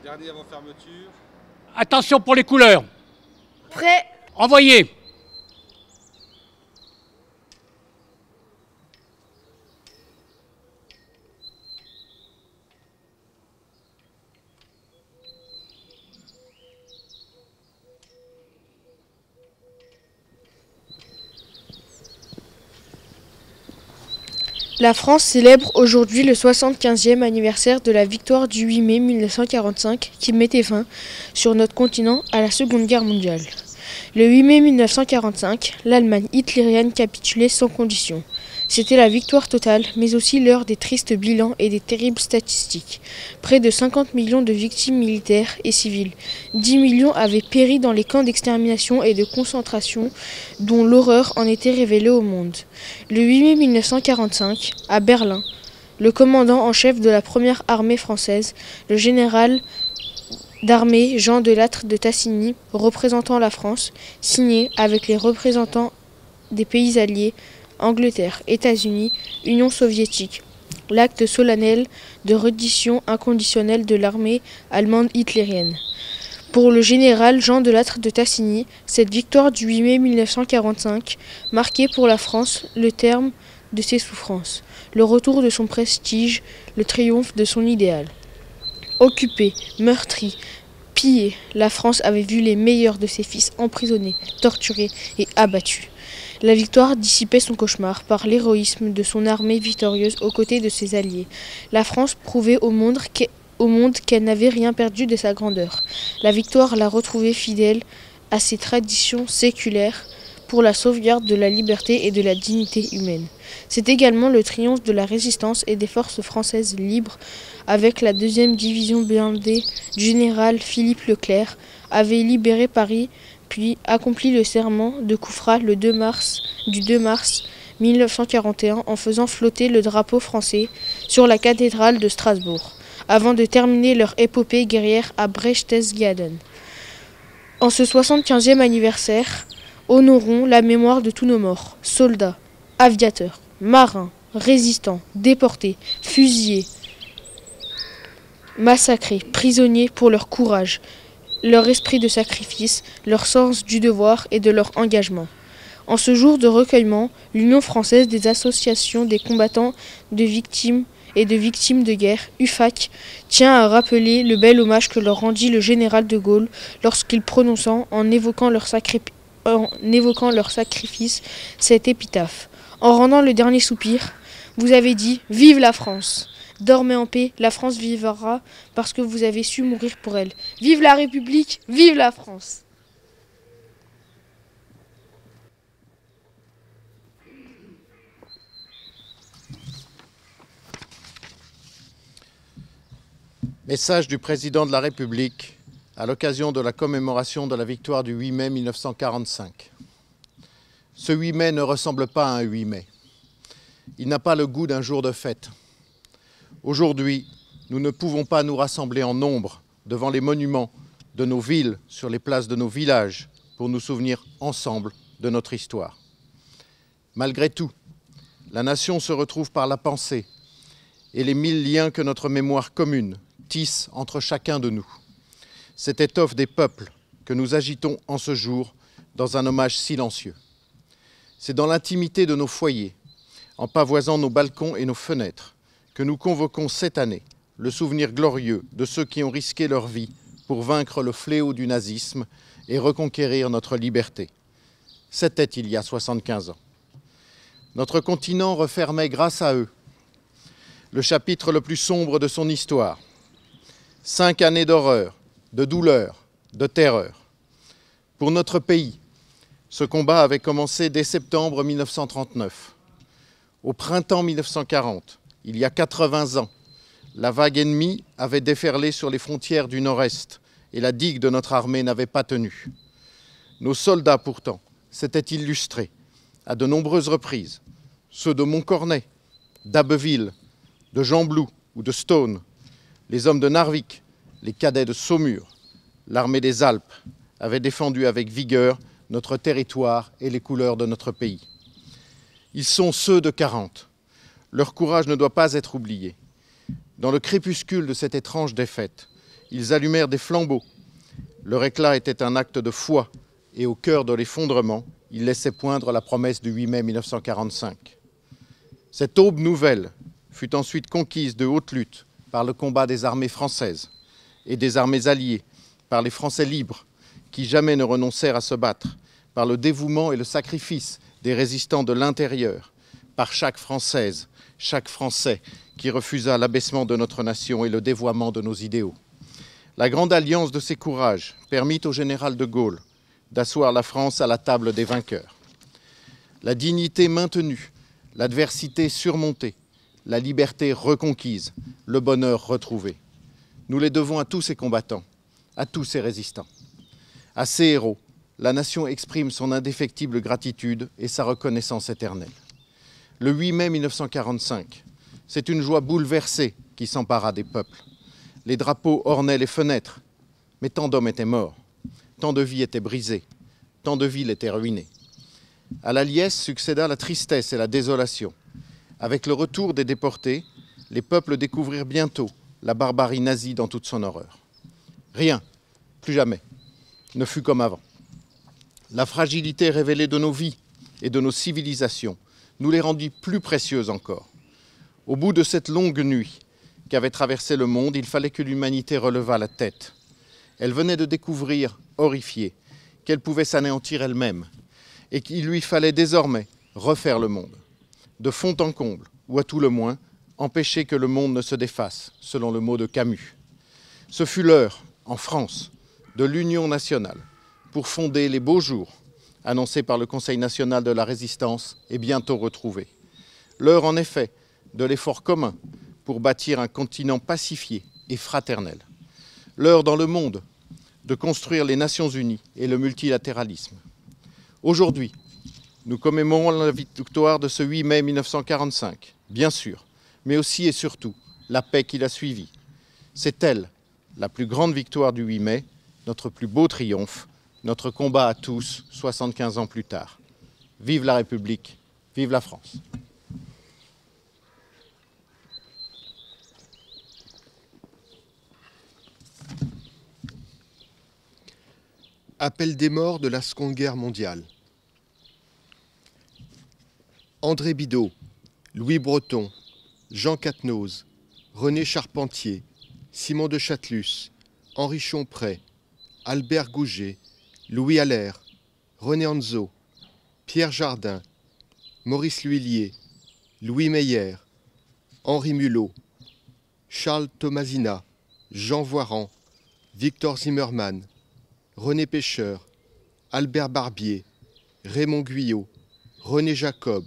Dernier avant fermeture. Attention pour les couleurs. Prêt. Envoyez. La France célèbre aujourd'hui le 75e anniversaire de la victoire du 8 mai 1945 qui mettait fin sur notre continent à la Seconde Guerre mondiale. Le 8 mai 1945, l'Allemagne hitlérienne capitulait sans condition. C'était la victoire totale, mais aussi l'heure des tristes bilans et des terribles statistiques. Près de 50 millions de victimes militaires et civiles. 10 millions avaient péri dans les camps d'extermination et de concentration dont l'horreur en était révélée au monde. Le 8 mai 1945, à Berlin, le commandant en chef de la première armée française, le général d'armée Jean de Lattre de Tassigny, représentant la France, signait avec les représentants des pays alliés, Angleterre, États-Unis, Union soviétique, l'acte solennel de reddition inconditionnelle de l'armée allemande hitlérienne. Pour le général Jean de Lattre de Tassigny, cette victoire du 8 mai 1945 marquait pour la France le terme de ses souffrances, le retour de son prestige, le triomphe de son idéal. Occupée, meurtrie, pillée, la France avait vu les meilleurs de ses fils emprisonnés, torturés et abattus. La victoire dissipait son cauchemar par l'héroïsme de son armée victorieuse aux côtés de ses alliés. La France prouvait au monde qu'elle n'avait rien perdu de sa grandeur. La victoire l'a retrouvée fidèle à ses traditions séculaires pour la sauvegarde de la liberté et de la dignité humaine. C'est également le triomphe de la résistance et des forces françaises libres avec la 2e division blindée du général Philippe Leclerc avait libéré Paris puis accompli le serment de Coufra du 2 mars 1941 en faisant flotter le drapeau français sur la cathédrale de Strasbourg, avant de terminer leur épopée guerrière à Berchtesgaden. En ce 75e anniversaire, honorons la mémoire de tous nos morts, soldats, aviateurs, marins, résistants, déportés, fusillés, massacrés, prisonniers pour leur courage, leur esprit de sacrifice, leur sens du devoir et de leur engagement. En ce jour de recueillement, l'Union française des associations des combattants de victimes et de victimes de guerre, UFAC, tient à rappeler le bel hommage que leur rendit le général de Gaulle lorsqu'il prononçant, en évoquant leur sacrifice, cette épitaphe. En rendant le dernier soupir, vous avez dit « Vive la France !» Dormez en paix, la France vivra parce que vous avez su mourir pour elle. Vive la République, vive la France! Message du président de la République à l'occasion de la commémoration de la victoire du 8 mai 1945. Ce 8 mai ne ressemble pas à un 8 mai. Il n'a pas le goût d'un jour de fête. Aujourd'hui, nous ne pouvons pas nous rassembler en nombre devant les monuments de nos villes, sur les places de nos villages, pour nous souvenir ensemble de notre histoire. Malgré tout, la nation se retrouve par la pensée et les 1000 liens que notre mémoire commune tisse entre chacun de nous. Cette étoffe des peuples que nous agitons en ce jour dans un hommage silencieux. C'est dans l'intimité de nos foyers, en pavoisant nos balcons et nos fenêtres, que nous convoquons cette année le souvenir glorieux de ceux qui ont risqué leur vie pour vaincre le fléau du nazisme et reconquérir notre liberté. C'était il y a 75 ans. Notre continent refermait grâce à eux le chapitre le plus sombre de son histoire. 5 années d'horreur, de douleur, de terreur. Pour notre pays, ce combat avait commencé dès septembre 1939. Au printemps 1940, il y a 80 ans, la vague ennemie avait déferlé sur les frontières du Nord-Est et la digue de notre armée n'avait pas tenu. Nos soldats, pourtant, s'étaient illustrés à de nombreuses reprises. Ceux de Montcornet, d'Abbeville, de Gembloux ou de Stone, les hommes de Narvik, les cadets de Saumur, l'armée des Alpes avaient défendu avec vigueur notre territoire et les couleurs de notre pays. Ils sont ceux de 40. Leur courage ne doit pas être oublié. Dans le crépuscule de cette étrange défaite, ils allumèrent des flambeaux. Leur éclat était un acte de foi et au cœur de l'effondrement, ils laissaient poindre la promesse du 8 mai 1945. Cette aube nouvelle fut ensuite conquise de haute lutte par le combat des armées françaises et des armées alliées, par les Français libres qui jamais ne renoncèrent à se battre, par le dévouement et le sacrifice des résistants de l'intérieur, par chaque Française, chaque Français qui refusa l'abaissement de notre nation et le dévoiement de nos idéaux. La grande alliance de ces courages permit au général de Gaulle d'asseoir la France à la table des vainqueurs. La dignité maintenue, l'adversité surmontée, la liberté reconquise, le bonheur retrouvé. Nous les devons à tous ces combattants, à tous ces résistants. À ces héros, la nation exprime son indéfectible gratitude et sa reconnaissance éternelle. Le 8 mai 1945, c'est une joie bouleversée qui s'empara des peuples. Les drapeaux ornaient les fenêtres, mais tant d'hommes étaient morts, tant de vies étaient brisées, tant de villes étaient ruinées. À la liesse succéda la tristesse et la désolation. Avec le retour des déportés, les peuples découvrirent bientôt la barbarie nazie dans toute son horreur. Rien, plus jamais, ne fut comme avant. La fragilité révélée de nos vies et de nos civilisations nous les rendit plus précieuses encore. Au bout de cette longue nuit qu'avait traversé le monde, il fallait que l'humanité relevât la tête. Elle venait de découvrir, horrifiée, qu'elle pouvait s'anéantir elle-même et qu'il lui fallait désormais refaire le monde, de fond en comble, ou à tout le moins, empêcher que le monde ne se défasse, selon le mot de Camus. Ce fut l'heure, en France, de l'Union nationale, pour fonder les beaux jours, annoncés par le Conseil national de la résistance et bientôt retrouvés. L'heure, en effet, de l'effort commun pour bâtir un continent pacifié et fraternel. L'heure dans le monde de construire les Nations Unies et le multilatéralisme. Aujourd'hui, nous commémorons la victoire de ce 8 mai 1945, bien sûr, mais aussi et surtout la paix qui l'a suivie. C'est elle, la plus grande victoire du 8 mai, notre plus beau triomphe, notre combat à tous, 75 ans plus tard. Vive la République, vive la France. Appel des morts de la Seconde Guerre mondiale. André Bidault, Louis Breton, Jean Quatennose, René Charpentier, Simon de Chatelus, Henri Chomprey, Albert Gouget, Louis Allaire, René Anzo, Pierre Jardin, Maurice L'Huillier, Louis Meyer, Henri Mulot, Charles Thomasina, Jean Voiran, Victor Zimmermann, René Pêcheur, Albert Barbier, Raymond Guyot, René Jacob,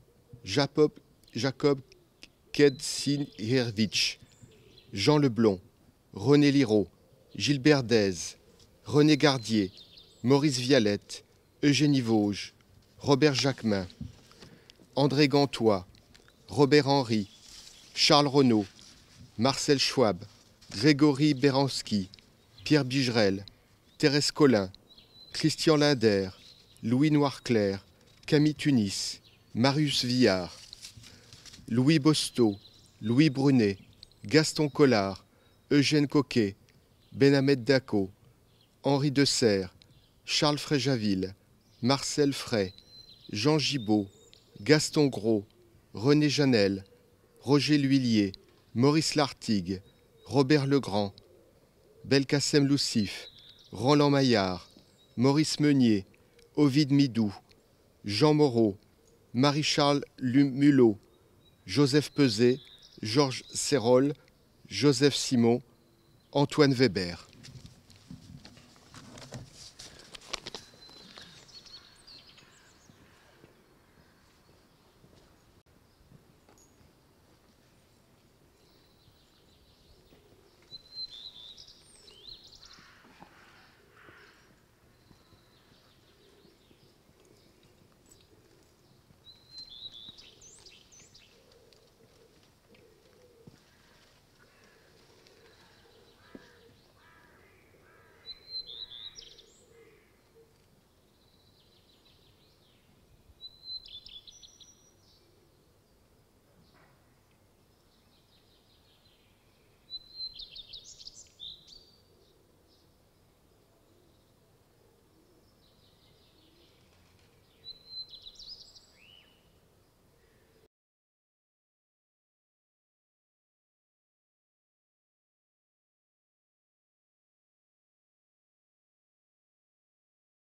Jacob Kedsiervitch, Jean Leblond, René Liraud, Gilbert Daise, René Gardier, Maurice Vialette, Eugénie Vosges, Robert Jacquemin, André Gantois, Robert Henry, Charles Renaud, Marcel Schwab, Grégory Beransky, Pierre Bigerel, Thérèse Collin, Christian Linder, Louis Noirclair, Camille Tunis, Marius Villard, Louis Bosteau, Louis Brunet, Gaston Collard, Eugène Coquet, Benhamed Dacot, Henri de Serres, Charles Fréjaville, Marcel Fray, Jean Gibault, Gaston Gros, René Janel, Roger L'Huillier, Maurice Lartigue, Robert Legrand, Belkacem Loussif, Roland Maillard, Maurice Meunier, Ovide Midou, Jean Moreau, Marie-Charles Mulot, Joseph Peset, Georges Serrol, Joseph Simon, Antoine Weber.